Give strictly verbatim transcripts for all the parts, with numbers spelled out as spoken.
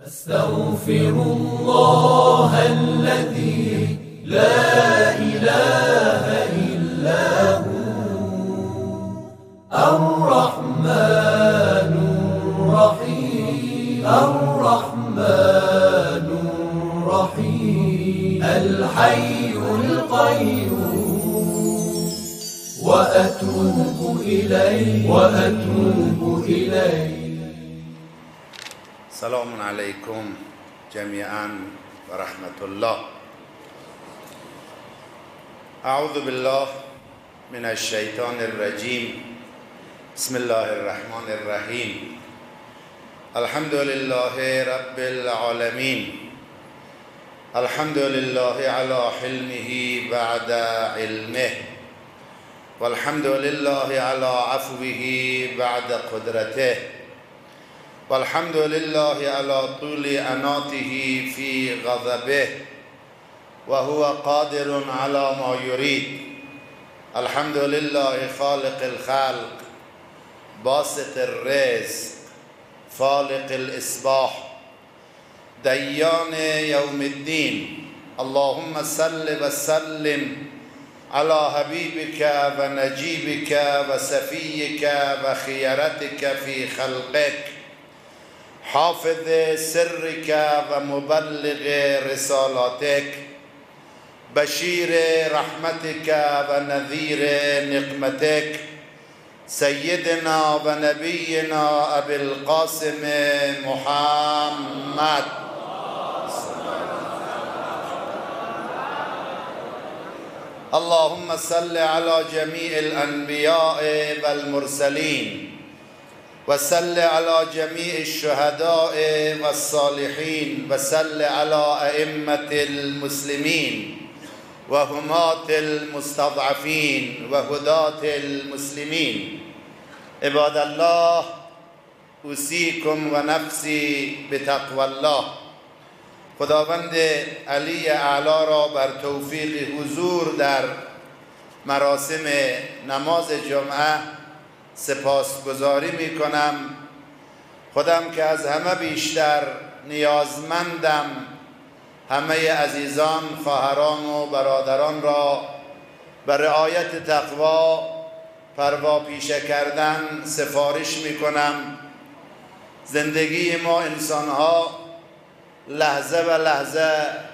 أستغفر الله الذي لا إله إلا هو الرحمن الرحيم الرحمن الرحيم الحي القيوم وأتوب إليه وأتوب إليه. سلام علیکم جمیعا و رحمت الله. اعوذ بالله من الشیطان الرجیم. بسم الله الرحمن الرحیم. الحمد لله رب العالمین. الحمد لله على حلمه بعد علمه، والحمد لله على عفوه بعد قدرته، والحمد لله على طول أناته في غضبه وهو قادر على ما يريد. الحمد لله خالق الخلق باسط الرزق فالق الإصباح ديان يوم الدين. اللهم صل وسلم على حبيبك ونجيبك وسفيك وخيرتك في خلقك، حافظ سرك ومبلغ رسالاتك، بشير رحمتك ونذير نقمتك، سيدنا ونبينا أبي القاسم محمد. اللهم صل على جميع الأنبياء والمرسلين، وصل على جميع الشهداء والصالحين، وصل على أئمة المسلمين وهماة المستضعفين وهداة المسلمين. عباد الله، اوصیکم و نفسی بتقوى الله. خداوند علی اعلی را بر توفیق حضور در مراسم نماز جمعه سپاسگزاری می کنم. خودم که از همه بیشتر نیازمندم همه عزیزان، خواهران و برادران را به رعایت تقوا پروا پیشه کردن سفارش می کنم. زندگی ما انسانها لحظه و لحظه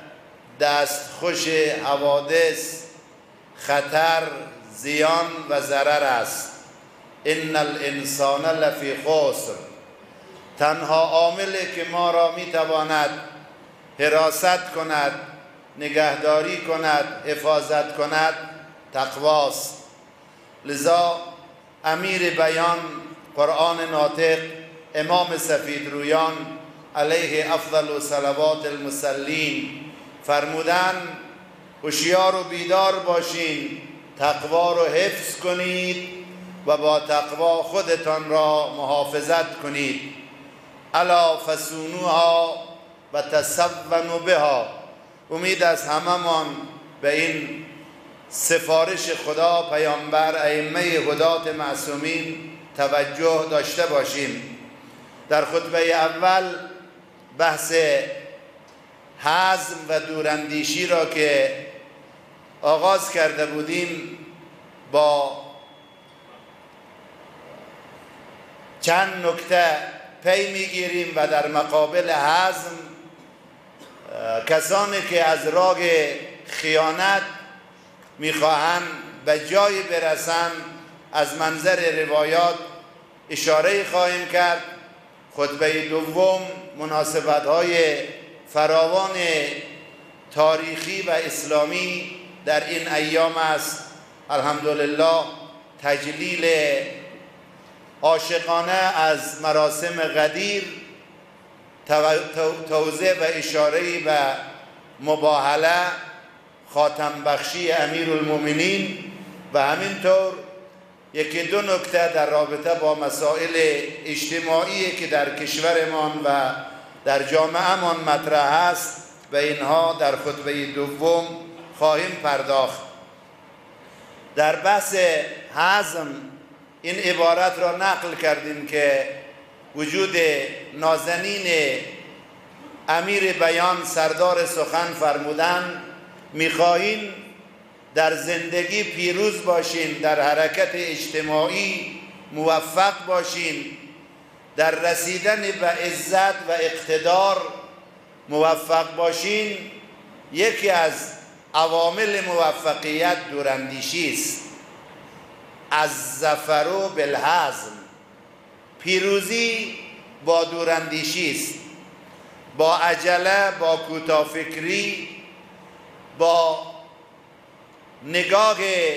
دستخوش حوادث، خطر، زیان و ضرر است. ان الانسان لفی خسر. تنها عاملی که ما را میتواند حراست کند، نگهداری کند، حفاظت کند تقواست. لذا امیر بیان قرآن ناطق امام سفید رویان علیه افضل و صلوات المصلین فرمودن هوشیار و بیدار باشین، تقوا رو حفظ کنید و با تقوا خودتان را محافظت کنید. الا فسونوها و تسونوا بها. امید از هممان به این سفارش خدا، پیامبر، ائمه هدات معصومین توجه داشته باشیم. در خطبه اول بحث حزم و دوراندیشی را که آغاز کرده بودیم با چند نکته پی میگیریم و در مقابل حزم کسانی که از راه خیانت میخواهند به جایی برسند از منظر روایات اشاره خواهیم کرد. خطبه دوم مناسبت‌های فراوان تاریخی و اسلامی در این ایام است. الحمدلله تجلیل عاشقانه از مراسم غدیر، توضیح و اشاره به مباهله، خاتم بخشی امیرالمؤمنین و همینطور یکی دو نکته در رابطه با مسائل اجتماعی که در کشورمان و در جامعهمان مطرح است و اینها در خطبه دوم خواهیم پرداخت. در بحث حزم این عبارت را نقل کردیم که وجود نازنین امیر بیان سردار سخن فرمودن میخواهین در زندگی پیروز باشین، در حرکت اجتماعی موفق باشین، در رسیدن به عزت و اقتدار موفق باشین، یکی از عوامل موفقیت دوراندیشی است. از ظفر بالحزم، پیروزی با دوراندیشی است، با عجله، با کوتاه‌فکری، با نگاه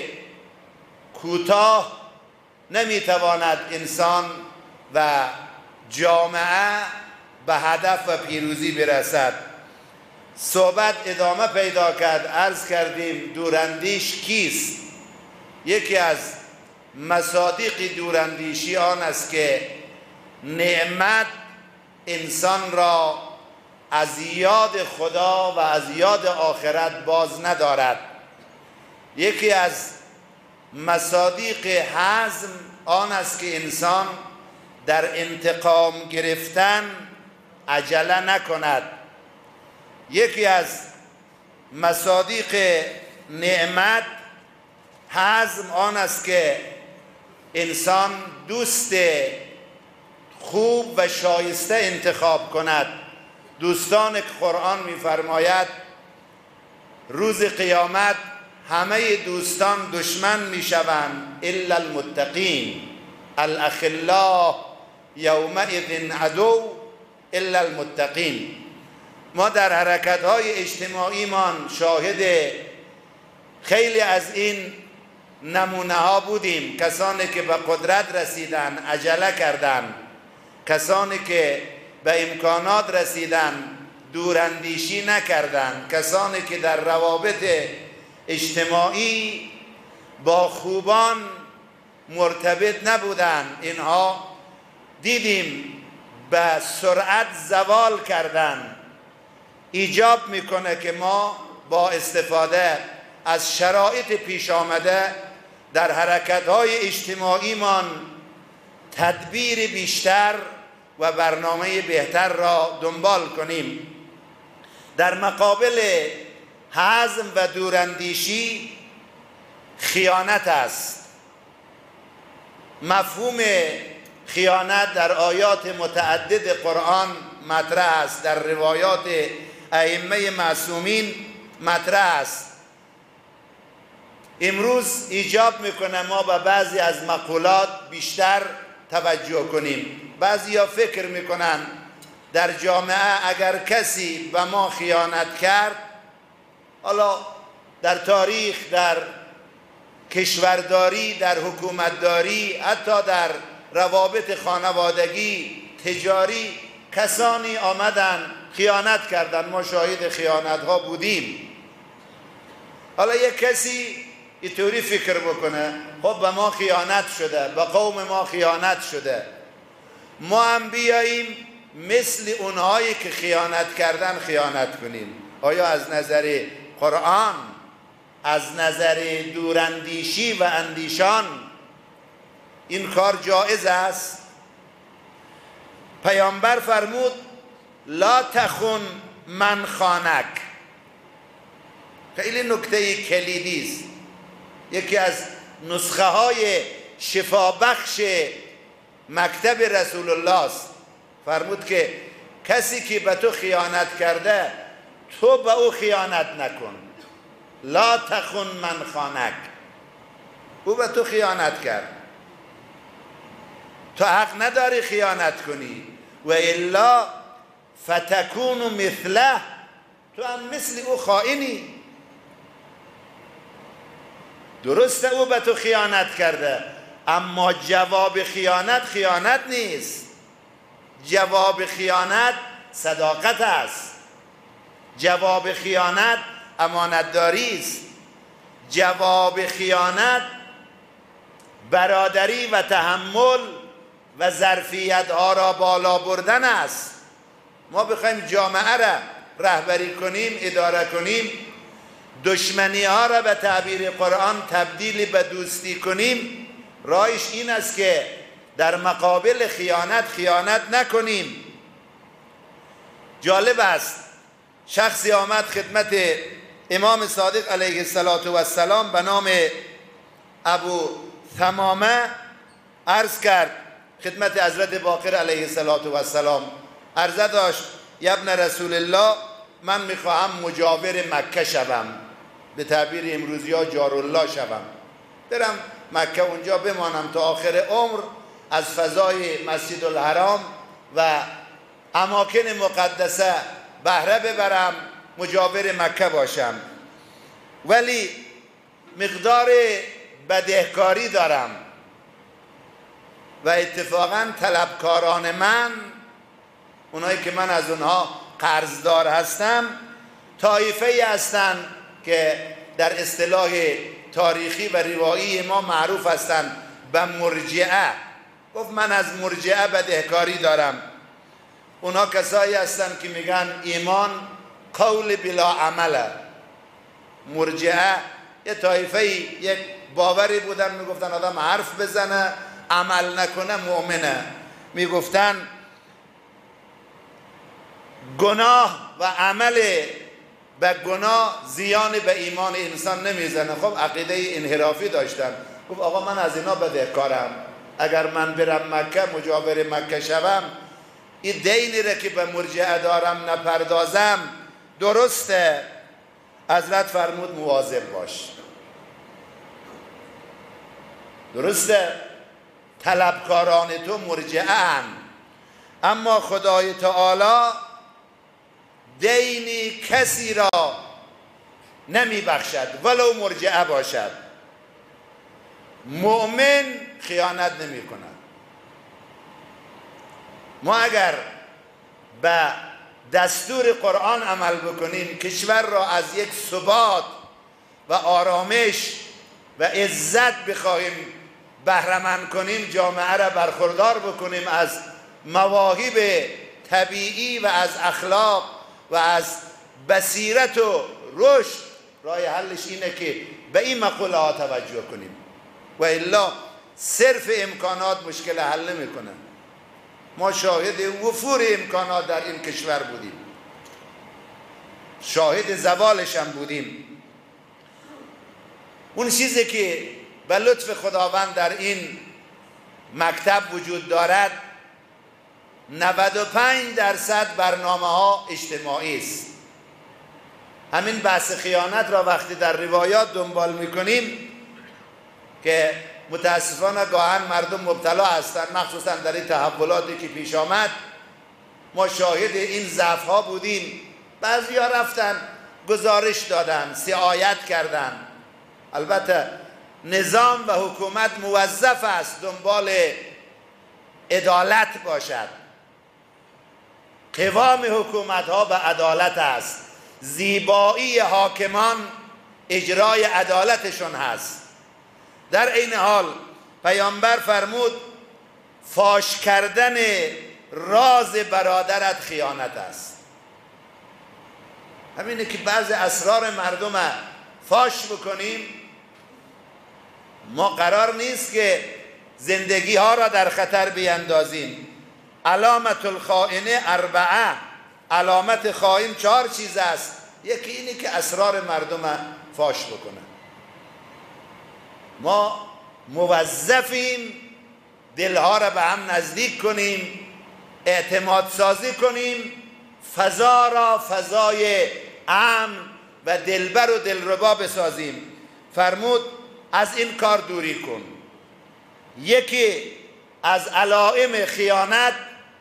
کوتاه نمیتواند انسان و جامعه به هدف و پیروزی برسد. صحبت ادامه پیدا کرد. عرض کردیم دوراندیش کیست؟ یکی از مصادیق دوراندیشی آن است که نعمت انسان را از یاد خدا و از یاد آخرت باز ندارد. یکی از مصادیق حزم آن است که انسان در انتقام گرفتن عجله نکند. یکی از مصادیق نعمت حزم آن است که انسان دوست خوب و شایسته انتخاب کند. دوستان قرآن می‌فرماید روز قیامت همه دوستان دشمن میشوند الا المتقین، الاخلاء یومئذ عدو الا المتقین. ما در حرکت‌های اجتماعیمان شاهد خیلی از این نمونه ها بودیم. کسانی که به قدرت رسیدن عجله کردند، کسانی که به امکانات رسیدن دوراندیشی نکردند، کسانی که در روابط اجتماعی با خوبان مرتبط نبودند، اینها دیدیم به سرعت زوال کردند. ایجاب میکنه که ما با استفاده از شرایط پیش آمده در حرکت‌های اجتماعیمان تدبیر بیشتر و برنامه بهتر را دنبال کنیم. در مقابل حزم و دوراندیشی خیانت است. مفهوم خیانت در آیات متعدد قرآن مطرح است، در روایات ائمه معصومین مطرح است. امروز ایجاب میکنه ما به بعضی از مقولات بیشتر توجه کنیم. بعضی ها فکر میکنن در جامعه اگر کسی به ما خیانت کرد، حالا در تاریخ، در کشورداری، در حکومتداری، حتی در روابط خانوادگی، تجاری، کسانی آمدن خیانت کردن. ما شاهد خیانت ها بودیم. حالا یک کسی اینطوری فکر بکنه خب به ما خیانت شده، به قوم ما خیانت شده، ما هم بیاییم مثل اونهایی که خیانت کردن خیانت کنیم. آیا از نظر قرآن، از نظر دوراندیشی و اندیشان این کار جایز است؟ پیامبر فرمود لا تخن من خانک. خیلی نکته کلیدی است. یکی از نسخه های شفابخش مکتب رسول الله است. فرمود که کسی که به تو خیانت کرده تو به او خیانت نکن. لا تخن من خانک. او به تو خیانت کرد، تو حق نداری خیانت کنی. و الا فتکون مثله، تو هم مثل او خائنی. درسته او به تو خیانت کرده، اما جواب خیانت خیانت نیست. جواب خیانت صداقت است. جواب خیانت امانتداری است. جواب خیانت برادری و تحمل و ظرفیت ها را بالا بردن است. ما بخوایم جامعه را رهبری کنیم، اداره کنیم، دشمنی ها را به تعبیر قرآن تبدیل به دوستی کنیم، راهش این است که در مقابل خیانت خیانت نکنیم. جالب است شخصی آمد خدمت امام صادق علیه السلام به نام ابو ثمامه عرض کرد خدمت حضرت باقر علیه السلام. عرضه داشت یا ابن رسول الله من میخواهم مجاور مکه شوم، به تعبیر امروزی ها جارالله شوم، برم مکه اونجا بمانم تا آخر عمر، از فضای مسجد الحرام و اماکن مقدسه بهره ببرم، مجاور مکه باشم، ولی مقدار بدهکاری دارم و اتفاقا طلبکاران من، اونایی که من از اونها قرضدار هستم، طایفه هستند که در اصطلاح تاریخی و روایی ما معروف هستند به مرجعه. گفت من از مرجعه بدهکاری دارم. اونها کسایی هستند که میگن ایمان قول بلا عمله. مرجعه یه طایفه یک باوری بودن، میگفتن آدم حرف بزنه عمل نکنه مؤمنه. میگفتن گناه و عمل به گناه زیان به ایمان انسان نمیزنه. خب عقیده انحرافی داشتن. گفت آقا من از اینا بدهکارم، اگر من برم مکه مجاور مکه شوم، این دینی را که به مرجعه دارم نپردازم درسته. حضرت فرمود مواظب باش. درسته طلبکاران تو مرجعه ان، اما خدای تعالی دینی کسی را نمی بخشد ولو مرجعه باشد. مؤمن خیانت نمی کند. ما اگر به دستور قرآن عمل بکنیم، کشور را از یک ثبات و آرامش و عزت بخواهیم بهره‌مند کنیم، جامعه را برخوردار بکنیم از مواهب طبیعی و از اخلاق و از بصیرت و رشد، راه حلش اینه که به این مقوله ها توجه کنیم و الا صرف امکانات مشکل حل نمیکنه. ما شاهد وفور امکانات در این کشور بودیم، شاهد زوالش هم بودیم. اون چیزی که به لطف خداوند در این مکتب وجود دارد، نود و پنج درصد برنامه ها اجتماعی است. همین بحث خیانت را وقتی در روایات دنبال میکنیم که متاسفانه گاهن مردم مبتلا هستند، مخصوصا در این تحولاتی که پیش آمد، ما شاهد این ضعف ها بودیم. بعضی ها رفتن گزارش دادن، سعایت کردن. البته نظام و حکومت موظف است دنبال عدالت باشد. قوام حکومت ها به عدالت است. زیبایی حاکمان اجرای عدالتشون هست. در این حال پیامبر فرمود فاش کردن راز برادرت خیانت است. همینه که بعض اسرار مردم فاش بکنیم، ما قرار نیست که زندگی ها را در خطر بیندازیم. علامت الخائن اربعه، علامت خائن چهار چیز است. یکی اینه که اسرار مردم فاش بکنه. ما موظفیم دلها را به هم نزدیک کنیم، اعتماد سازی کنیم، فضا را فضای امن و دلبر و دلربا بسازیم. فرمود از این کار دوری کن. یکی از علائم خیانت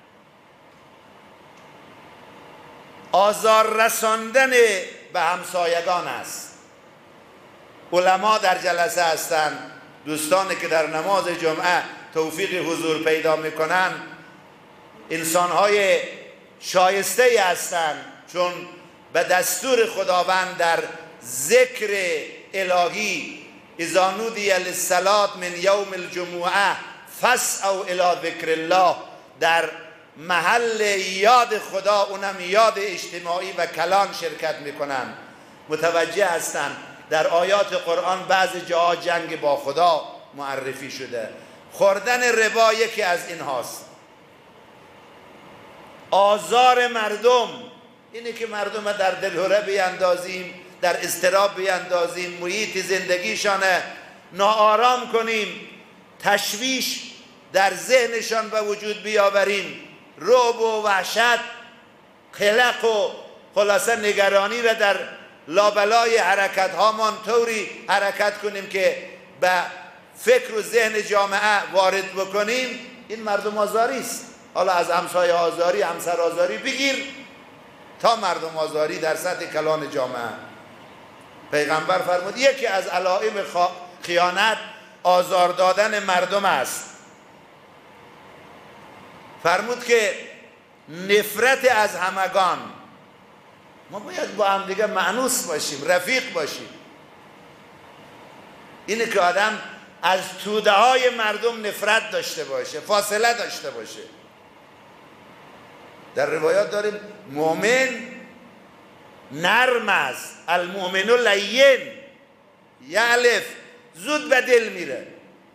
آزار رساندن به همسایگان است. علما در جلسه هستند، دوستانی که در نماز جمعه توفیق حضور پیدا میکنن انسانهای شایسته هستند، چون به دستور خداوند در ذکر الهی اذا نودی للصلاة من یوم الجمعه فاسعوا الی ذکر الله، در محل یاد خدا، اونم یاد اجتماعی و کلان شرکت میکنن. متوجه هستند در آیات قرآن بعض جاها جنگ با خدا معرفی شده. خوردن ربا یکی از این هاست. آزار مردم اینه که مردم در دلهره بیاندازیم، در اضطراب بیاندازیم، محیط زندگیشان ناآرام کنیم، تشویش در ذهنشان به وجود بیاوریم، رعب و وحشت، قلق و خلاصه نگرانی را در لابلای حرکت هامان طوری حرکت کنیم که به فکر و ذهن جامعه وارد بکنیم. این مردم آزاری است. حالا از همسایه آزاری، همسر آزاری بگیر تا مردم آزاری در سطح کلان جامعه. پیغمبر فرمود یکی از علائم خیانت آزار دادن مردم است. فرمود که نفرت از همگان. ما باید با هم دیگه مأنوس باشیم، رفیق باشیم. اینه که آدم از توده های مردم نفرت داشته باشه، فاصله داشته باشه. در روایات داریم مؤمن نرم است، المؤمن لین، یعلف، زود به دل میره.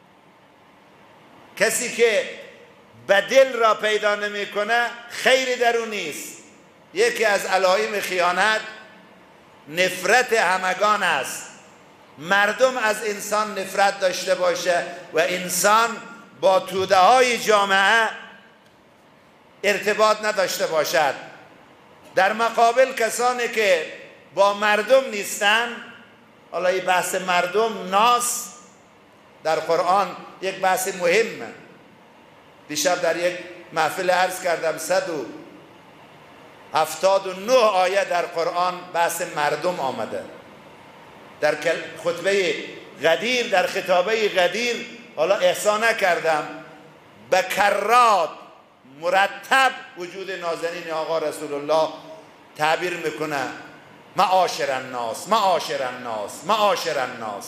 کسی که به دل را پیدا نمیکنه خیری در اون نیست. یکی از علائم خیانت نفرت همگان است. مردم از انسان نفرت داشته باشه و انسان با توده های جامعه ارتباط نداشته باشد. در مقابل کسانی که با مردم نیستن، حالا این بحث مردم ناس در قرآن یک بحث مهمه. دیشب در یک محفل عرض کردم صد و هفتاد و نه آیه در قرآن بحث مردم آمده. در خطبه غدیر، در خطابه غدیر، حالا احسان نکردم، به کرات مرتب وجود نازنین آقا رسول الله تعبیر میکنه معاشر الناس، معاشر الناس، معاشر الناس.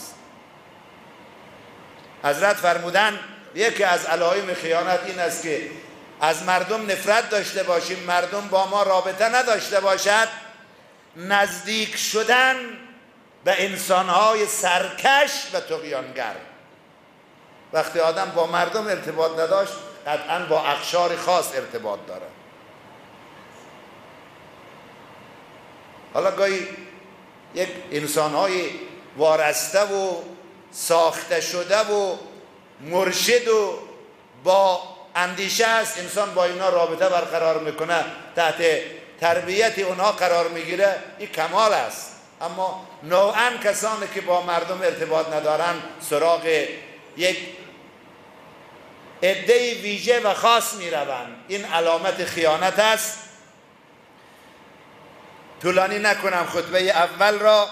حضرت فرمودن یکی از علائم خیانت این است که از مردم نفرت داشته باشیم، مردم با ما رابطه نداشته باشد. نزدیک شدن به انسانهای سرکش و طغیانگر. وقتی آدم با مردم ارتباط نداشت قطعا با اقشار خاص ارتباط داره. حالا گاهی یک انسانهای وارسته و ساخته شده و مرشد و با اندیشه است، انسان با اینا رابطه برقرار میکنه، تحت تربیت اونها قرار میگیره، این کمال است. اما نوعا کسانی که با مردم ارتباط ندارن سراغ یک عده ویژه و خاص میروند. این علامت خیانت است. طولانی نکنم خطبه اول را.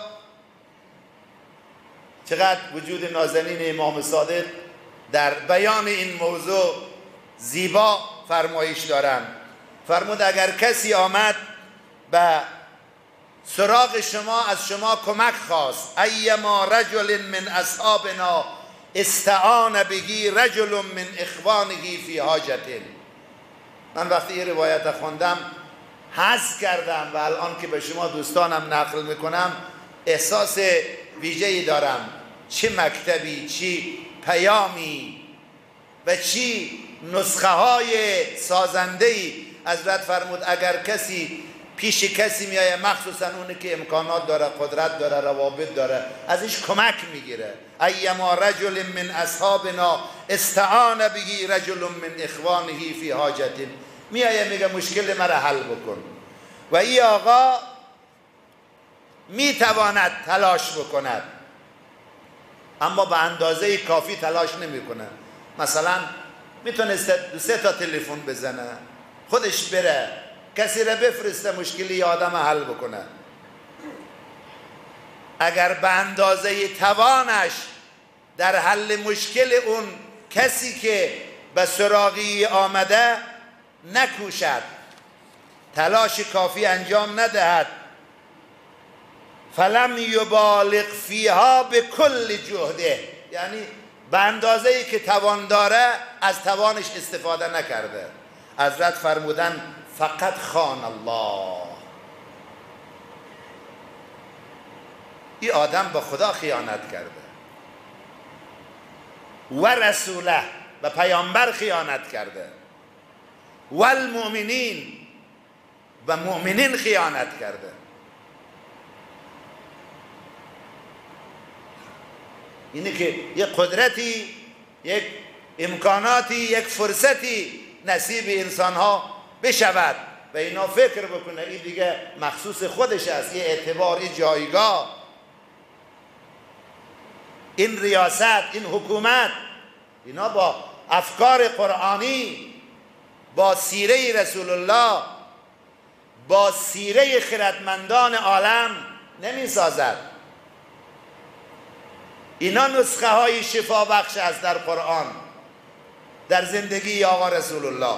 چقدر وجود نازنین امام صادق در بیان این موضوع زیبا فرمایش دارند. فرمود اگر کسی آمد به سراغ شما، از شما کمک خواست، ایما رجل من اصحابنا استعان بهی رجل من اخوانه فی حاجت. من وقتی این روایت خوندم حس کردم و الان که به شما دوستانم نقل میکنم احساس ویژه‌ای دارم. چه مکتبی، چی پیامی و چی نسخه های سازنده‌ای. حضرت فرمود اگر کسی پیش کسی میایه، مخصوصا اونی که امکانات داره، قدرت داره، روابط داره، ازش کمک میگیره. ایما رجل من اصحابنا استعان بهی رجل من اخوانه فی حاجت، میایه میگه مشکل مرا حل بکن و این آقا میتواند تلاش بکند اما به اندازه کافی تلاش نمیکنه. مثلا میتونست دو سه تا تلفن بزنه، خودش بره کسی را بفرسته مشکلی آدم حل بکنه. اگر به اندازه توانش در حل مشکل اون کسی که به سراغی آمده نکوشد، تلاش کافی انجام ندهد، فلم یبالغ فیها به کل جهده، یعنی به اندازه‌ای که توان داره از توانش استفاده نکرده، حضرت فرمودن فقط خان الله، این آدم به خدا خیانت کرده و رسوله، و پیامبر خیانت کرده و المؤمنین و مؤمنین خیانت کرده. اینه که یک قدرتی، یک امکاناتی، یک فرصتی نصیب انسان ها بشود و اینا فکر بکنه این دیگه مخصوص خودش است، این اعتبار، این جایگاه، این ریاست، این حکومت، اینا با افکار قرآنی، با سیره رسول الله، با سیره خردمندان عالم نمی سازد. اینا نسخه های شفا بخش است در قرآن، در زندگی آقا رسول الله.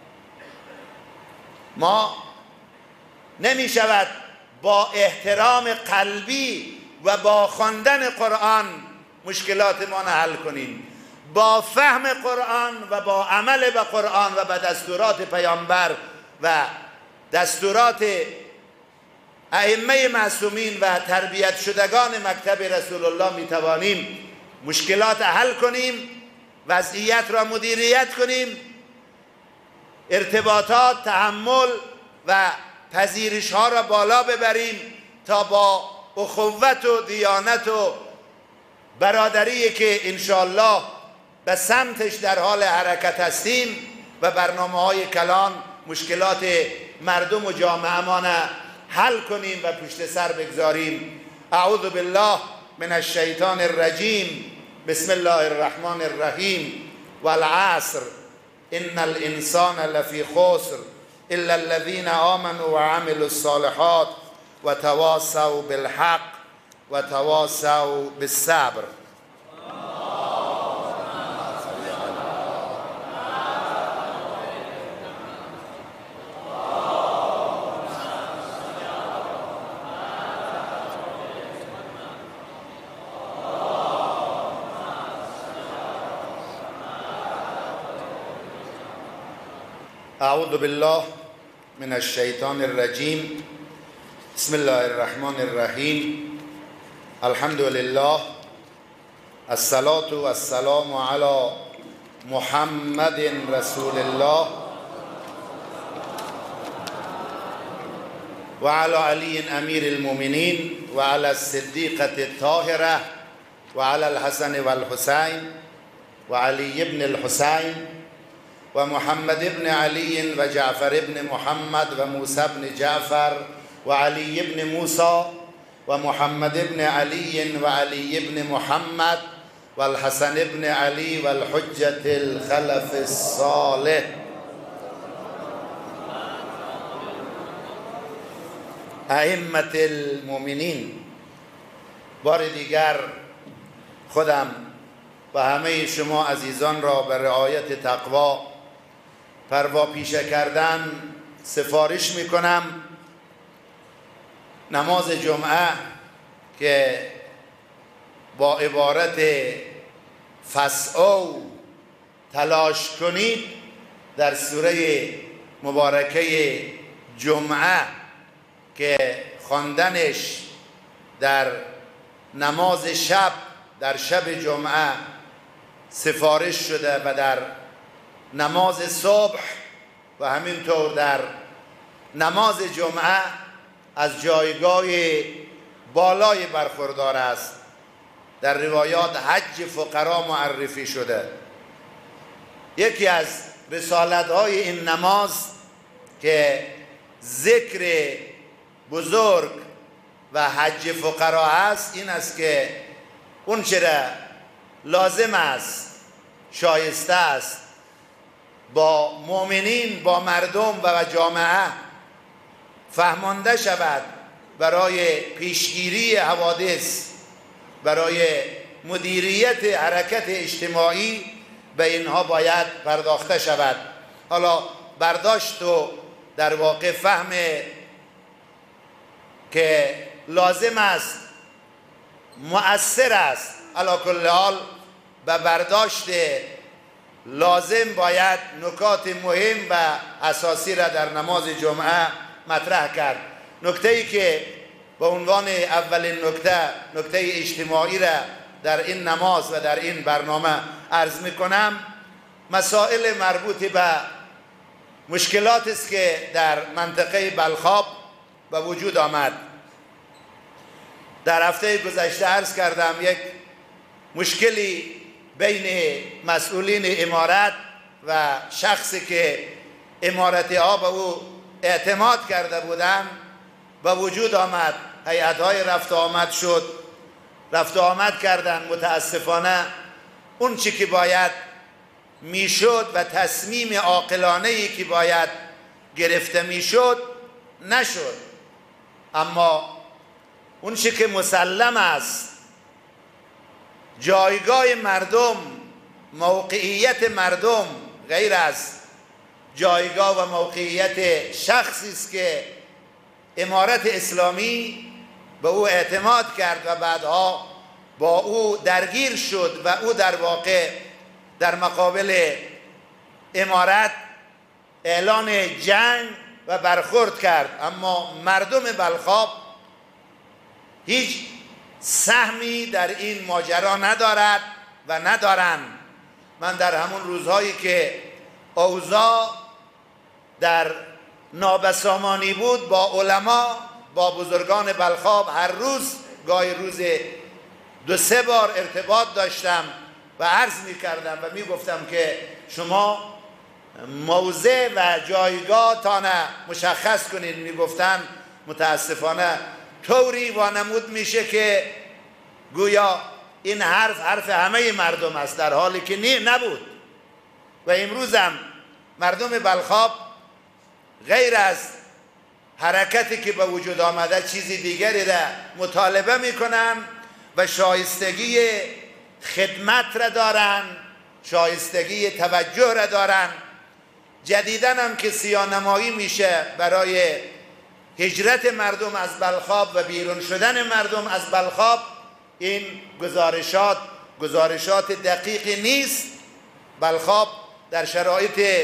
ما نمی شود با احترام قلبی و با خواندن قرآن مشکلات ما حل کنیم. با فهم قرآن و با عمل به قرآن و به دستورات پیامبر و دستورات ائمه معصومین و تربیت شدگان مکتب رسول الله می توانیم مشکلات حل کنیم، وضعیت را مدیریت کنیم، ارتباطات، تحمل و پذیرش ها را بالا ببریم تا با اخوت و دیانت و برادری که انشاءالله به سمتش در حال حرکت هستیم و برنامه های کلان مشکلات مردم و جامعه ما حل کنیم و پشت سر بگذاریم. اعوذ بالله من الشیطان الرجیم. بسم الله الرحمن الرحیم. والعصر ان الانسان لفی خسر الا الذين آمنوا وعملوا الصالحات وتواصوا بالحق وتواصوا بالصبر. اعوذ بالله من الشیطان الرجیم. بسم الله الرحمن الرحیم. الحمد لله. الصلاة والسلام علی محمد رسول الله و علی علی امیر المؤمنین و علی الصدیقة الطاهرة و علی الحسن والحسین و علی ابن الحسین و محمد ابن علی و جعفر ابن محمد و موسی ابن جعفر و علی ابن موسی و محمد ابن علی و علی ابن محمد و الحسن ابن علی و الحجة الخلف الصالح. ائمة المؤمنین. بار دیگر خودم و همه شما عزیزان را به رعایت تقوا پروا پیشه کردن سفارش میکنم. نماز جمعه که با عبارت فسعوا تلاش کنید در سوره مبارکه جمعه که خواندنش در نماز شب در شب جمعه سفارش شده و در نماز صبح و همینطور در نماز جمعه از جایگاه بالای برخوردار است. در روایات حج فقرا معرفی شده. یکی از رسالت‌های این نماز که ذکر بزرگ و حج فقرا است این است که اون چرا لازم است، شایسته است با مؤمنین، با مردم و جامعه فهمانده شود برای پیشگیری حوادث، برای مدیریت حرکت اجتماعی به اینها باید پرداخته شود. حالا برداشت و در واقع فهم که لازم است، مؤثر است، علی کل حال به برداشت لازم باید نکات مهم و اساسی را در نماز جمعه مطرح کرد. نکته ای که به عنوان اولین نکته نکته اجتماعی را در این نماز و در این برنامه عرض می کنم، مسائل مربوط به مشکلات است که در منطقه بلخاب به وجود آمد. در هفته گذشته عرض کردم یک مشکلی بین مسئولین امارت و شخصی که امارتی ها به او اعتماد کرده بودند به وجود آمد. هیئت‌های رفت و آمد شد، رفت و آمد کردن. متاسفانه اون چی که باید میشد و تصمیم عاقلانه‌ای که باید گرفته میشد نشد. اما اون چی که مسلم است، جایگاه مردم، موقعیت مردم غیر از جایگاه و موقعیت شخصی است که امارت اسلامی به او اعتماد کرد و بعدها با او درگیر شد و او در واقع در مقابل امارت اعلان جنگ و برخورد کرد. اما مردم بلخاب هیچ سهمی در این ماجرا ندارد و ندارند. من در همون روزهایی که اوضاع در نابسامانی بود با علما، با بزرگان بلخاب هر روز گاهی روز دو سه بار ارتباط داشتم و عرض می کردم و می گفتم که شما موضع و جایگاه تان مشخص کنید. می گفتن متاسفانه طوری وانمود میشه که گویا این حرف حرف همه مردم است، در حالی که نه نبود. و امروز هم مردم بلخاب غیر از حرکتی که به وجود آمده چیزی دیگری را مطالبه میکنن و شایستگی خدمت را دارن، شایستگی توجه را دارن. جدیداً هم که سیاه‌نمایی میشه برای هجرت مردم از بلخاب و بیرون شدن مردم از بلخاب، این گزارشات گزارشات دقیقی نیست. بلخاب در شرایط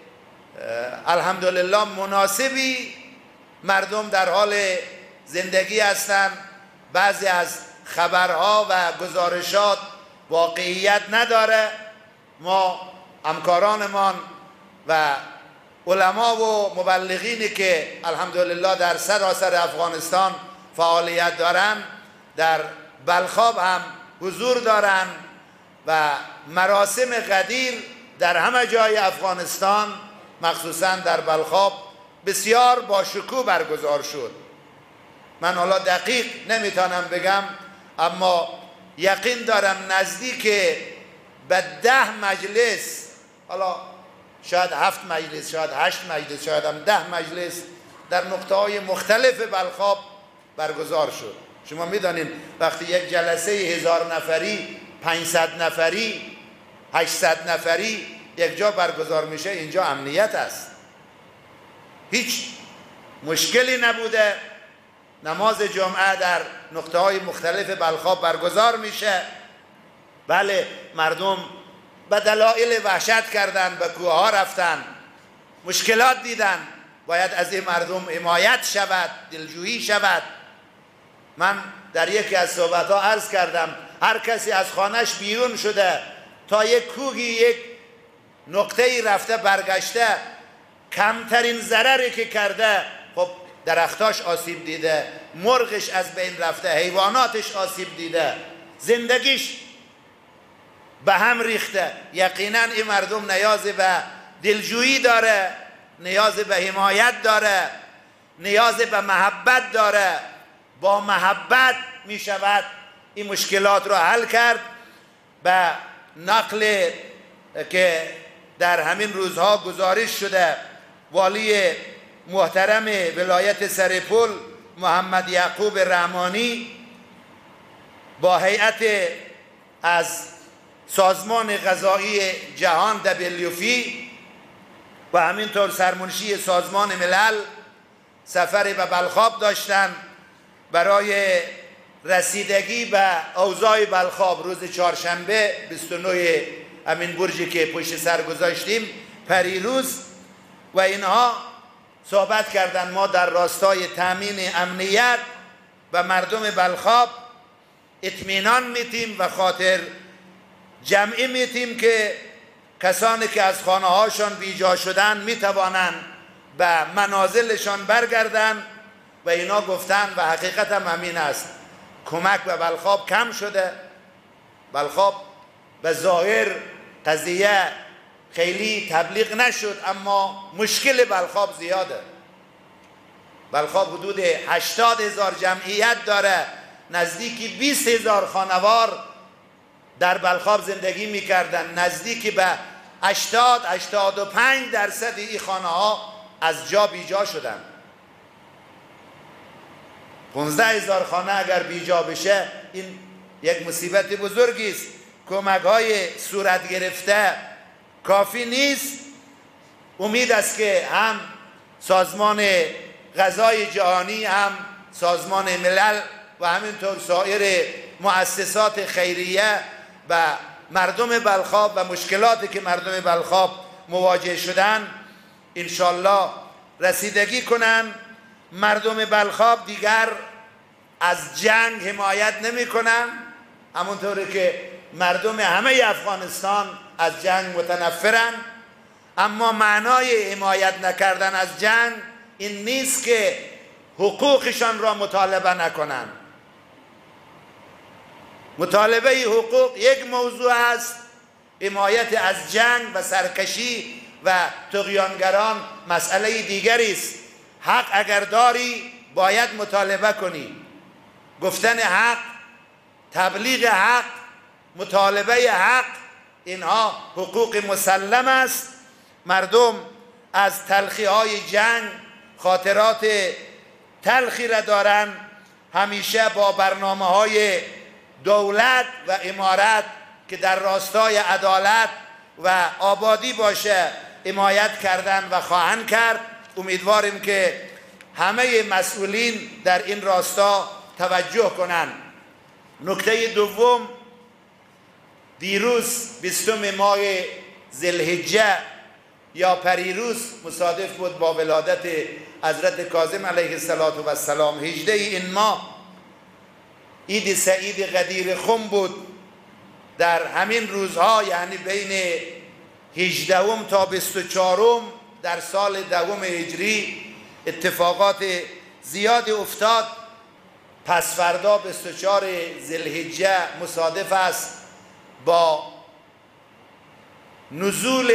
الحمدلله مناسبی مردم در حال زندگی هستند. بعضی از خبرها و گزارشات واقعیت نداره. ما همکارانمان و علما و مبلغینی که الحمدلله در سراسر افغانستان فعالیت دارند در بلخاب هم حضور دارند و مراسم قدیر در همه جای افغانستان مخصوصا در بلخاب بسیار با شکوه برگزار شد. من حالا دقیق نمیتونم بگم، اما یقین دارم نزدیک به ده مجلس، حالا شاید هفت مجلس، شاید هشت مجلس، شاید هم ده مجلس در نقطه های مختلف بلخاب برگزار شد. شما میدانید وقتی یک جلسه هزار نفری، پانصد نفری، هشتصد نفری یک جا برگزار میشه، اینجا امنیت است. هیچ مشکلی نبوده. نماز جمعه در نقطه های مختلف بلخاب برگزار میشه. بله، مردم به دلایل وحشت کردن، به کوه ها رفتن، مشکلات دیدن، باید از این مردم حمایت شود، دلجویی شود. من در یکی از صحبت ها عرض کردم هر کسی از خانهش بیرون شده تا یک کوهی، یک نقطه ای رفته برگشته، کمترین ضرری که کرده، خب درختاش آسیب دیده، مرغش از بین رفته، حیواناتش آسیب دیده، زندگیش به هم ریخته. یقینا این مردم نیاز به دلجویی داره، نیاز به حمایت داره، نیاز به محبت داره. با محبت می شود این مشکلات را حل کرد. به نقل که در همین روزها گزارش شده، والی محترم ولایت سرپل محمد یعقوب رحمانی با هیئت از سازمان غذایی جهان دبلیو اف پی و همینطور سرمنشی سازمان ملل سفر به بلخاب داشتند برای رسیدگی به اوضاع بلخاب. روز چهارشنبه بیست و نه همین برجی که پشت سر گذاشتیم پریروز، و اینها صحبت کردن ما در راستای تامین امنیت و مردم بلخاب اطمینان میتیم و خاطر جمعی میتیم که کسانی که از خانه هاشان بیجا شدن می توانند به منازلشان برگردند و اینا گفتن و حقیقت هم همین است. کمک به بلخاب کم شده. بلخاب به ظاهر قضیه خیلی تبلیغ نشد، اما مشکل بلخاب زیاده. بلخاب حدود هشتاد هزار جمعیت داره، نزدیکی بیست هزار خانوار در بلخاب زندگی میکردن. نزدیکی به هشتاد هشتاد و پنج درصد این خانه ها از جا بیجا شدن. پانزده هزار خانه اگر بیجا بشه این یک مصیبت بزرگی است. کمک های صورت گرفته کافی نیست. امید است که هم سازمان غذای جهانی، هم سازمان ملل و همینطور سایر مؤسسات خیریه و مردم بلخاب و مشکلاتی که مردم بلخاب مواجه شدن انشالله رسیدگی کنن. مردم بلخاب دیگر از جنگ حمایت نمی کنن، همونطوری که مردم همه افغانستان از جنگ متنفرن. اما معنای حمایت نکردن از جنگ این نیست که حقوقشان را مطالبه نکنن. مطالبه حقوق یک موضوع است، حمایت از جنگ و سرکشی و طغیانگران مسئله دیگری است. حق اگر داری باید مطالبه کنی. گفتن حق، تبلیغ حق، مطالبه حق، اینها حقوق مسلم است. مردم از تلخی های جنگ خاطرات تلخی را دارن. همیشه با برنامه های دولت و امارت که در راستای عدالت و آبادی باشه حمایت کردن و خواهند کرد. امیدواریم که همه مسئولین در این راستا توجه کنند. نکته دوم، دیروز بیستم ماه ذوالحجه یا پریروز مصادف بود با ولادت حضرت کاظم علیه السلام، هجده این ماه عید سعید غدیر خم بود. در همین روزها یعنی بین هجدهم تا بیست و چهارم در سال دوم هجری اتفاقات زیادی افتاد. پس فردا بیست و چهار ذوالحجه مصادف است با نزول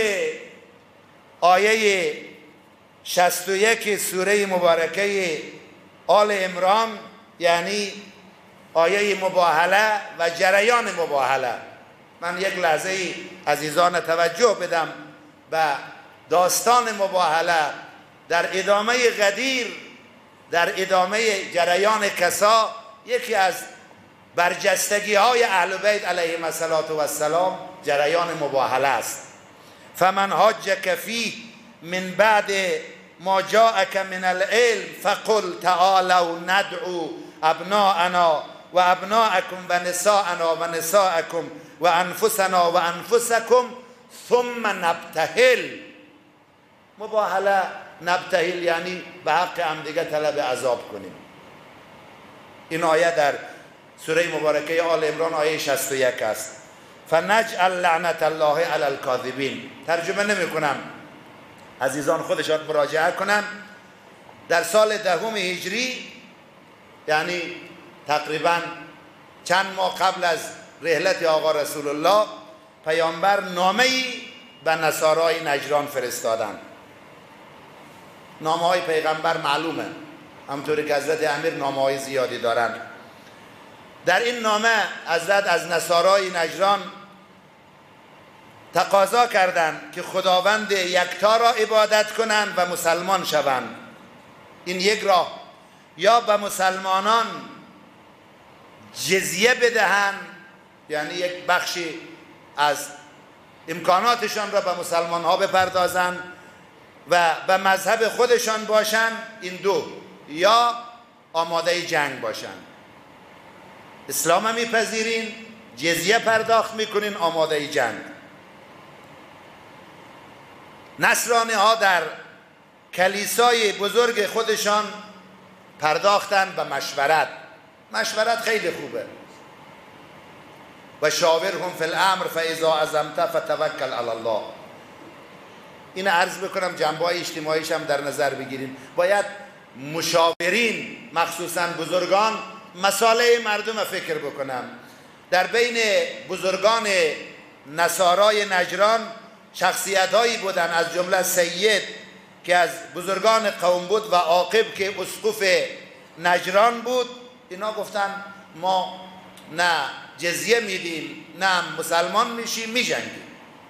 آیه شصت و یک سوره مبارکه آل عمران، یعنی آیه مباهله و جریان مباهله. من یک لحظه عزیزان توجه بدم به داستان مباهله. در ادامه غدیر، در ادامه جریان کسا، یکی از برجستگی های اهل بیت علیهم السلام جریان مباهله است. فمن حاجک فیه من بعد ما جاءک من العلم فقل تعالوا ندعو ابناءنا و ابناءکم و نساءنا و نساءکم و انفسنا و انفسکم ثم نبتهل. مباهله نبتهل یعنی به حق هم دیگه طلب عذاب کنیم. این آیه در سوره مبارکه آل عمران آیه شصت و یک است. فنجعل لعنت الله علی الکاذبین. ترجمه نمی کنم، عزیزان خودشان مراجعه کنن. در سال دهم هجری یعنی تقریبا چند ماه قبل از رحلت آقا رسول الله، پیامبر نامه‌ای به نصارای نجران فرستادند. نامه های پیغمبر معلومه، همطوری که حضرت امیر نامه های زیادی دارند. در این نامه حضرت از نصارای نجران تقاضا کردند که خداوند یکتا را عبادت کنند و مسلمان شوند. این یک راه، یا به مسلمانان جزیه بدهند، یعنی یک بخشی از امکاناتشان را به مسلمان ها بپردازند و به مذهب خودشان باشند. این دو، یا آماده جنگ باشند. اسلام هم میپذیرین، جزیه پرداخت میکنین، آماده جنگ. نصرانی ها در کلیسای بزرگ خودشان پرداختن به مشورت. مشورت خیلی خوبه. و شاورهم فی الامر فاذا عزمت فتوکل علی الله. این عرض بکنم جنبه های اجتماعیش هم در نظر بگیریم. باید مشاورین مخصوصا بزرگان مصالح مردم فکر بکنن. در بین بزرگان نصارای نجران شخصیت هایی بودن، از جمله سید که از بزرگان قوم بود و عاقب که اسقف نجران بود. اینا گفتن ما نه جزیه میدیم نه مسلمان میشیم، میجنگیم.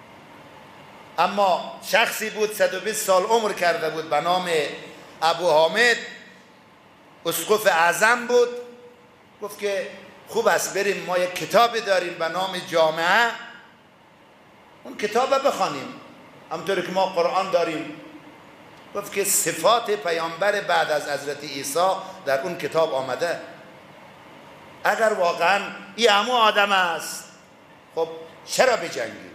اما شخصی بود صد و بیست سال عمر کرده بود به نام ابو حامد، اسقف اعظم بود. گفت که خوب است بریم ما یک کتابی داریم به نام جامعه، اون کتاب بخوانیم همطور که ما قرآن داریم. گفت که صفات پیامبر بعد از حضرت عیسی در اون کتاب آمده. اگر واقعا این همون آدم است خب چرا بجنگیم؟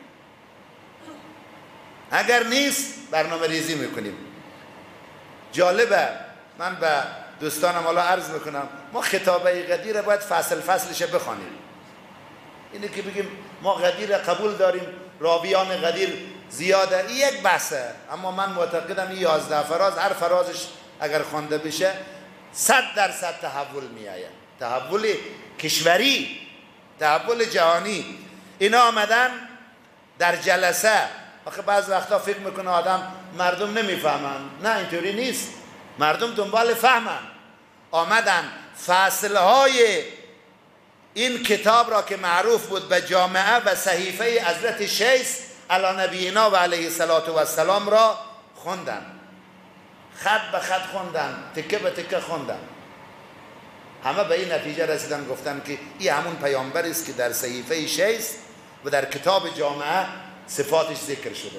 اگر نیست برنامه ریزی میکنیم. جالبه، من به دوستانم حالا عرض میکنم، ما خطابه قدیر باید فصل فصلش بخوانیم. اینه که بگیم ما قدیر قبول داریم، راویان قدیر زیاده، این یک بحثه. اما من معتقدم این یازده فراز هر فرازش اگر خوانده بشه صد درصد تحول میآید، تحول کشوری، تحول جهانی. اینا آمدن در جلسه. آخه بعض وقتا فکر میکنه آدم مردم نمیفهمن. نه اینطوری نیست، مردم دنبال فهمن. آمدن فصلهای این کتاب را که معروف بود به جامعه و صحیفه حضرت شیس علی نبینا و علیه الصلاة و السلام را خوندن، خط به خط خوندن، تکه به تکه خوندن. همه به این نتیجه رسیدن، گفتن که این همون پیامبری است که در صحیفه شیس و در کتاب جامعه صفاتش ذکر شده.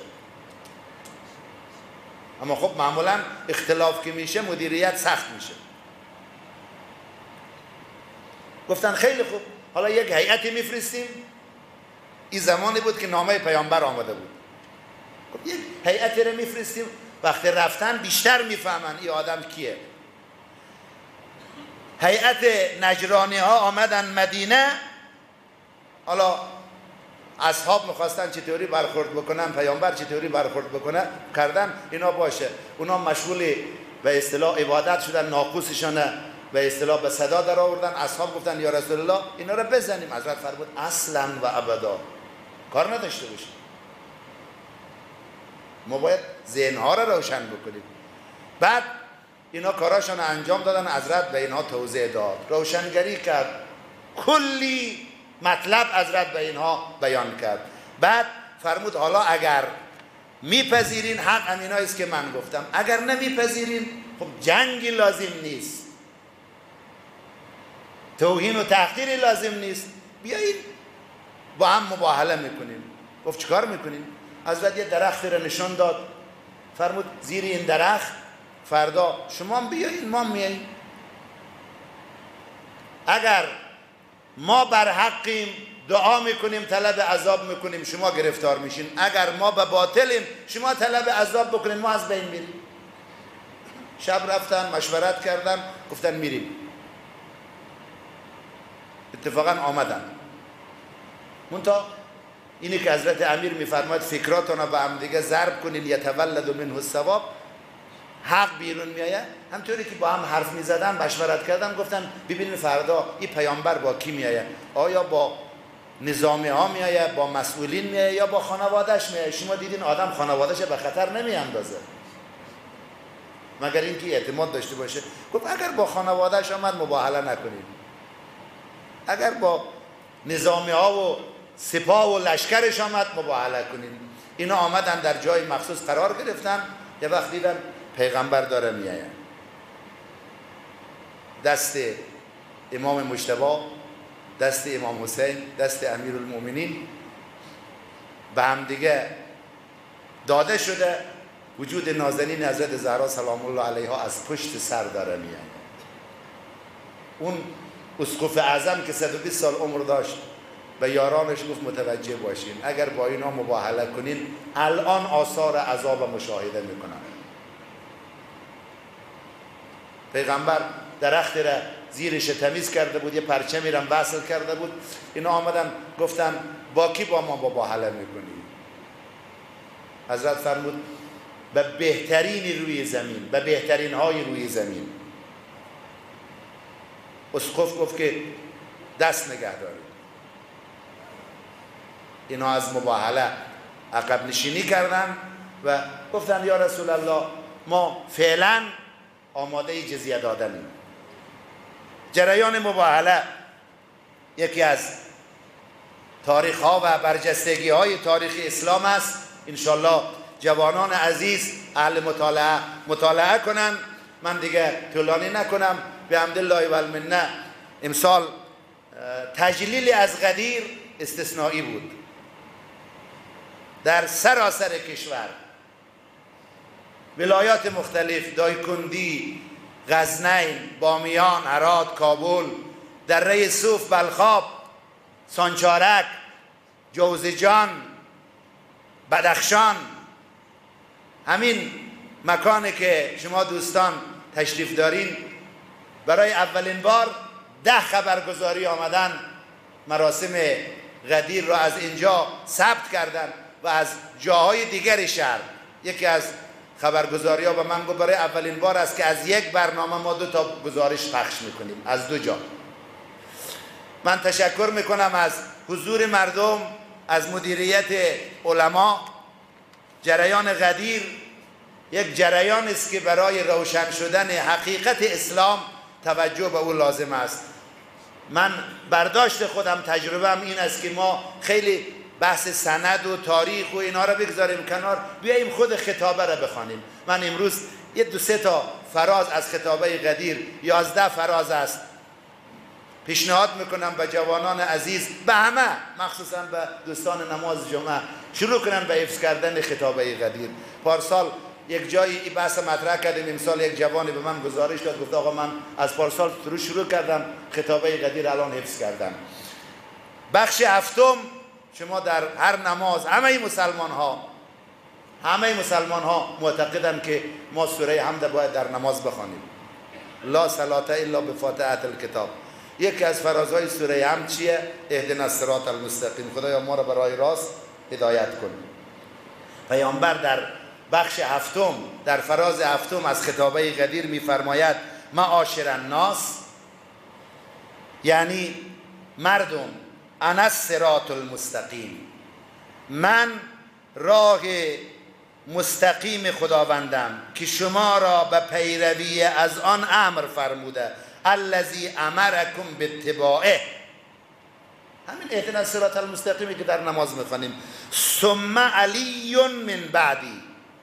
اما خب معمولا اختلاف که میشه مدیریت سخت میشه. گفتن خیلی خوب، حالا یک هیئتی میفرستیم. این زمانی بود که نامه پیامبر آمده بود. خب یک هیئتی رو میفرستیم، وقتی رفتن بیشتر میفهمن این آدم کیه. هیئت نجرانی ها آمدن مدینه. حالا اصحاب میخواستن چطوری برخورد بکنن، پیامبر چطوری برخورد بکنه کردن. اینا باشه، اونا مشغول به اصطلاح عبادت شدن، ناقوسشان به اصطلاح به صدا در آوردن. اصحاب گفتن یا رسول الله اینا رو بزنیم. حضرت فرمود اصلا و ابدا کار نداشته باشیم، ما باید ذهنها رو روشن بکنیم. بعد اینا کاراشون انجام دادن. حضرت به اینها توضیح داد، روشنگری کرد، کلی مطلب حضرت به اینها بیان کرد. بعد فرمود حالا اگر میپذیرین حق همینایی است که من گفتم، اگر نمیپذیرین خب جنگی لازم نیست، توهین و تحقیری لازم نیست، بیایید با هم مباهله میکنیم. گفت چیکار میکنیم؟ حضرت یه درختی رو نشان داد، فرمود زیر این درخت فردا شما بیایید ما میاییم. اگر ما بر حقیم دعا میکنیم طلب عذاب میکنیم، شما گرفتار میشین. اگر ما به باطلیم شما طلب عذاب بکنین، ما از بین میریم. شب رفتن مشورت کردن، گفتن میریم. اتفاقا آمدن. منتها اینی که حضرت امیر میفرماید فکراتون رو به هم دیگه ضرب کنین یتولد منه الثواب، حق بیرون میآید. همطوری که با هم حرف میزدن مشورت کردن، گفتن ببینید فردا این پیامبر با کی میآید؟ آیا با نظامی ها میآید، با مسئولین میآید یا با خانواده‌اش میآید؟ شما دیدین آدم خانواده‌اش به خطر نمیاندازه مگر اینکه اعتماد داشته باشه. گفت اگر با خانواده‌اش آمد مباهله نکنید، اگر با نظامی ها و سپاه و لشکرش آمد مباهله کنید. اینا آمدن در جای مخصوص قرار گرفتن. یه وقت دیدن پیغمبر داره میآید، دست امام مجتبی، دست امام حسین، دست امیرالمؤمنین به هم دیگه داده شده. وجود نازنین حضرت زهرا سلام الله علیها از پشت سر داره میآید. اون اسقف اعظم که صد و بیست سال عمر داشت به یارانش گفت متوجه باشین، اگر با اینا مباهله کنین الان آثار عذاب مشاهده میکنن. پیغمبر درخت را زیرش تمیز کرده بود، یه پرچمی را وصل کرده بود. اینا آمدن گفتن با کی با ما مباهله میکنی؟ حضرت فرمود به بهترین روی زمین، به بهترین های روی زمین. اسقف گفت که دست نگه دارید. اینا از مباهله عقب نشینی کردن و گفتن یا رسول الله ما فعلا آماده جزیه دادنیم. جریان مباهله یکی از تاریخ ها و برجستگی های تاریخ اسلام است. انشالله جوانان عزیز اهل مطالعه مطالعه کنن. من دیگه طولانی نکنم. به حمدالله و المنه امسال تجلیل از غدیر استثنایی بود. در سراسر کشور ولایات مختلف، دایکندی، غزنین، بامیان، هرات، کابل، دره صوف، بلخاب، سانچارک، جوزجان، بدخشان، همین مکانی که شما دوستان تشریف دارین، برای اولین بار ده خبرگزاری آمدن مراسم غدیر را از اینجا ثبت کردن و از جاهای دیگر شهر. یکی از خبرگزاری ها به من گفت برای اولین بار است که از یک برنامه ما دو تا گزارش پخش میکنیم از دو جا. من تشکر میکنم از حضور مردم، از مدیریت علما. جریان غدیر یک جریان است که برای روشن شدن حقیقت اسلام توجه به او لازم است. من برداشت خودم، تجربه‌ام این است که ما خیلی بحث سند و تاریخ و اینا را بگذاریم کنار، بیاییم خود خطابه را بخوانیم. من امروز یه دو سه تا فراز از خطابه غدیر، یازده فراز است، پیشنهاد میکنم به جوانان عزیز، به همه، مخصوصا به دوستان نماز جمعه، شروع کنن به حفظ کردن خطابه غدیر. پارسال یک جایی این بحث مطرح کردیم، امسال یک جوانی به من گزارش داد، گفت آقا من از پارسال شروع شروع کردم خطابه غدیر، الان حفظ کردم. بخش هفتم، شما در هر نماز همه مسلمان ها همه مسلمان ها معتقدن که ما سوره حمد باید در نماز بخوانیم. لا صلاة الا بفاتحة الکتاب. یکی از فرازهای سوره حمد چیه؟ اهدنا الصراط المستقیم. خدایا ما را به راه راست هدایت کن. پیامبر در بخش هفتم، در فراز هفتم از خطابه غدیر میفرماید معاشر الناس، یعنی مردم، انا الصراط المستقیم، من راه مستقیم خداوندم که شما را به پیروی از آن امر فرموده، الذی امرکم باتباعه. همین اهدنا الصراط المستقیمی که در نماز میخوانیم. ثم علی من بعدی،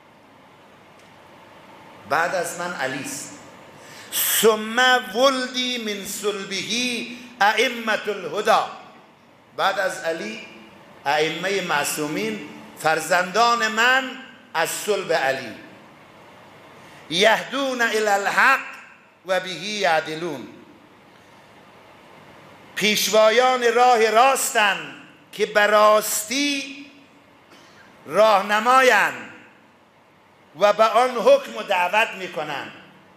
بعد از من علی است. ثم ولدی من صلبه ائمة الهدی، بعد از علی ائمه معصومین، فرزندان من از صلب علی، یهدون الی الحق و به یعدلون، پیشوایان راه راستن که براستی راهنمایند و به آن حکم و دعوت میکنند.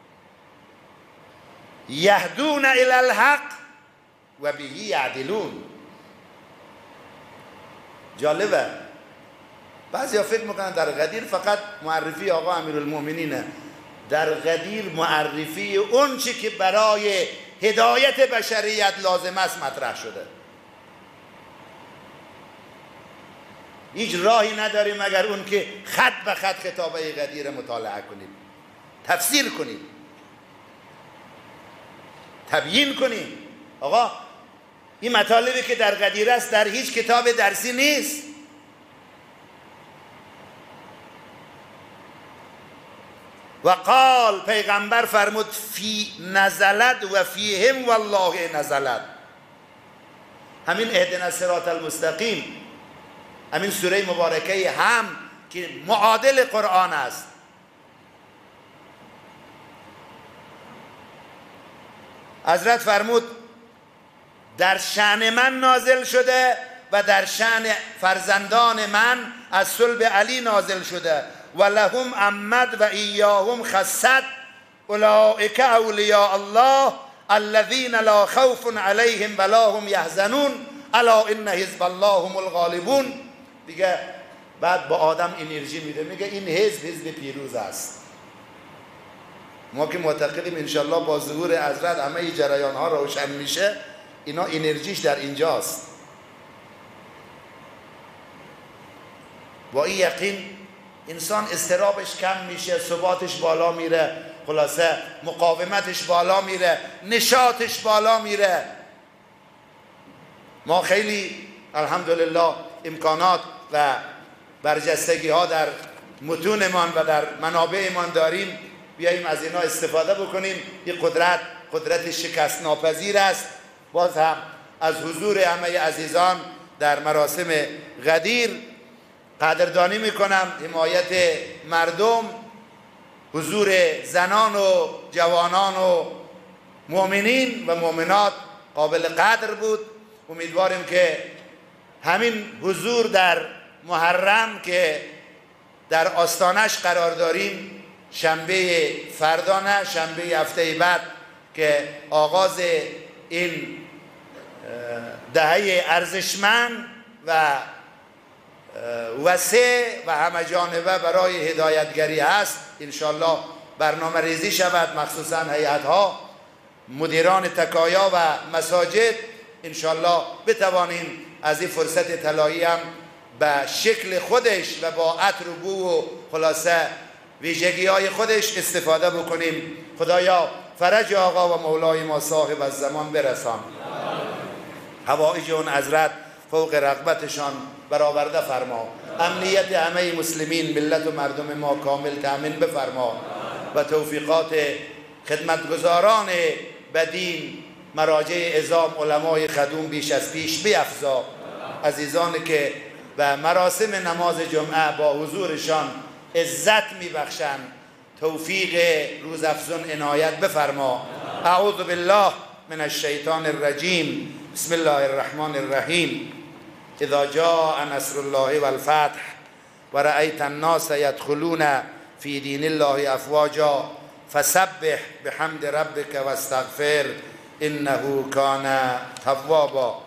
یهدون الی الحق و به یعدلون. جالبه، بعضی ها فکر میکنن در غدیر فقط معرفی آقا امیرالمؤمنینه. در غدیر معرفی اون چی که برای هدایت بشریت لازم است مطرح شده. هیچ راهی نداریم مگر اون که خط به خط خطابه غدیر مطالعه کنیم، تفسیر کنیم، تبیین کنیم. آقا این مطالبی که در غدیر است در هیچ کتاب درسی نیست. و قال، پیغمبر فرمود فی نزلت و فیهم والله نزلت. همین اهدنا الصراط المستقیم، همین سوره مبارکه هم که معادل قرآن است، حضرت فرمود در شأن من نازل شده و در شأن فرزندان من از صلب علی نازل شده. و لهم امد و ایاهم خصت اولئک اولیاء الله الذین لا خوف علیهم ولا هم یحزنون الا ان حزب الله هم الغالبون. دیگه بعد با آدم انرژی میده، میگه این حزب حزب پیروز است. ما که معتقدیم انشالله با ظهور حضرت همه جریان ها روشن میشه، اینا انرژیش در اینجاست. با این یقین انسان اضطرابش کم میشه، ثباتش بالا میره، خلاصه مقاومتش بالا میره، نشاطش بالا میره. ما خیلی الحمدلله امکانات و برجستگی ها در متونمان و در منابعمان داریم، بیاییم از اینا استفاده بکنیم. این قدرت قدرت شکست ناپذیر است. باز هم از حضور همه عزیزان در مراسم غدیر قدردانی میکنم. حمایت مردم، حضور زنان و جوانان و مؤمنین و مؤمنات قابل قدر بود. امیدواریم که همین حضور در محرم که در آستانش قرار داریم، شنبه فردا نه شنبه هفته بعد که آغاز این دهه ارزشمند و وسیع و همه جانبه برای هدایتگری هست، انشالله برنامه ریزی شود، مخصوصا هیئت‌ها، مدیران تکایا و مساجد، انشالله بتوانیم از این فرصت طلایی هم به شکل خودش و با عطر و بو و خلاصه ویژگی های خودش استفاده بکنیم. خدایا فرج آقا و مولای ما صاحب الزمان برسان، حوائج اون حضرت فوق رغبتشان برآورده فرما، امنیت همه مسلمین ملت و مردم ما کامل تامین بفرما و توفیقات خدمتگزاران بدین مراجع عظام علمای خدوم بیش از پیش بیفزا. عزیزانی که و مراسم نماز جمعه با حضورشان عزت میبخشند، توفیق روزافزون عنایت بفرما. اعوذ بالله من الشیطان الرجیم. بسم الله الرحمن الرحیم. اذا جاء نصر الله والفتح ورأيت الناس يدخلون في دين الله افواجا فسبح بحمد ربك واستغفر انه كان توابا.